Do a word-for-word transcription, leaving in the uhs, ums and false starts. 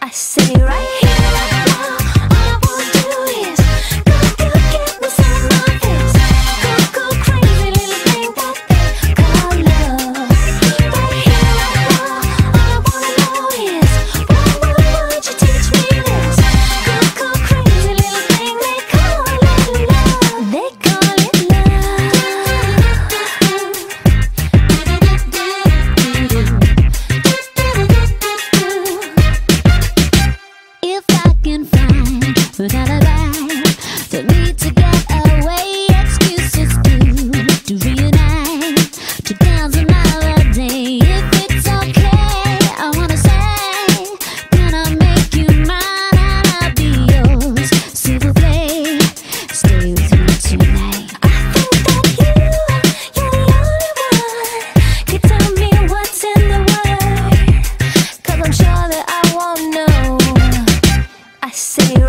I say right here, right now, all I wanna do is go, go, get me some of this. Go, go crazy, little thing that they call love. Right here, right now, all I wanna know is why, why would you teach me this? Go, go crazy, little thing they call it love. They call it love. If I can find an alibi for me to get away, excuses to to reunite, to dance another day. If it's okay, I wanna say, can I make you mine and I'll be yours? S'il play, stay with me tonight. I think that you, you're the only one can tell me what's in the word, 'cause I'm sure that I won't know. I say